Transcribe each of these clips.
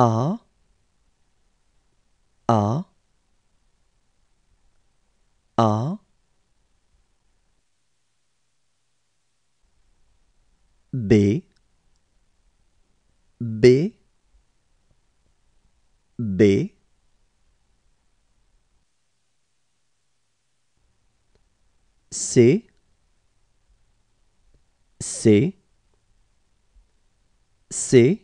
A A A B B B C C C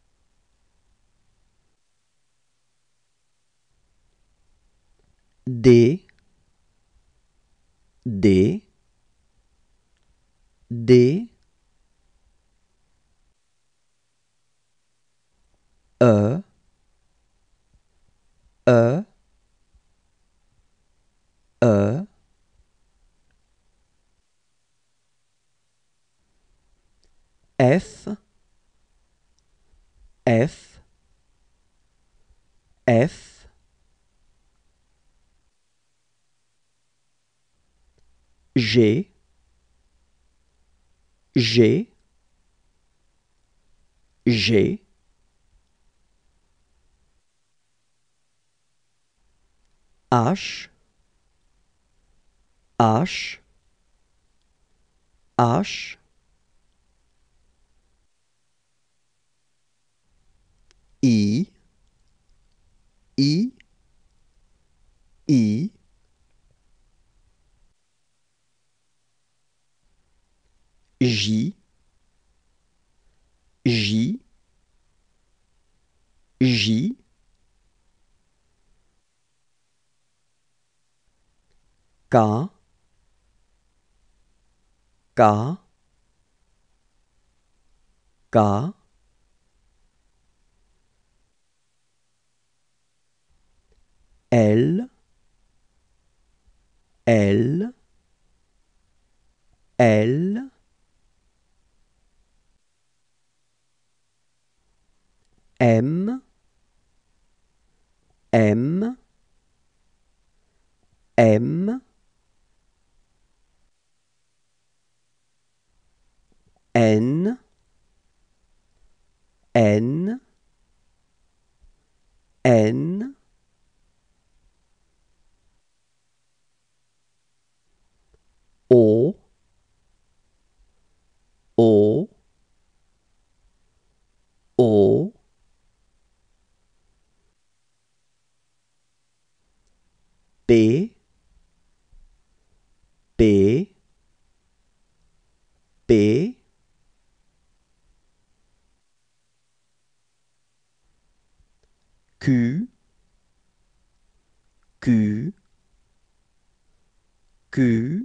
D D D E E E F F F G G G H H H I I I J J J K K K L L L M M M N N N O O O P P P Q Q Q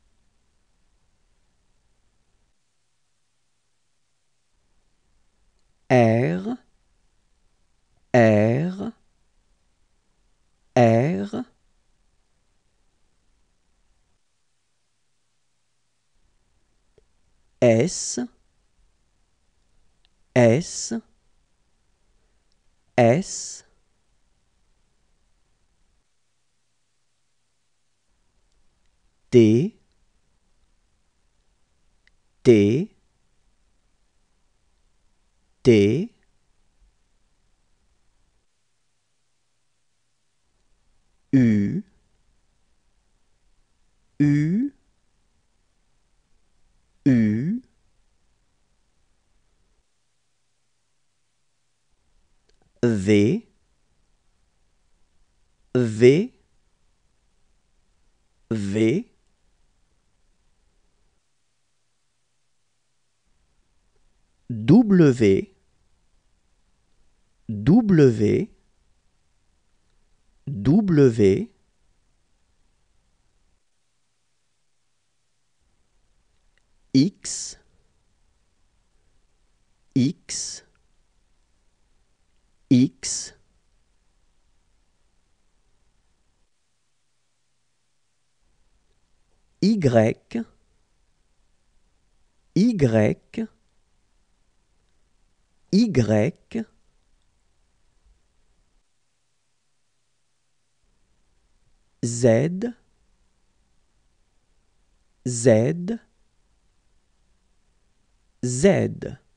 R R R S S S T T T U U U V V V W W W X X X Y Y Y Z Z Z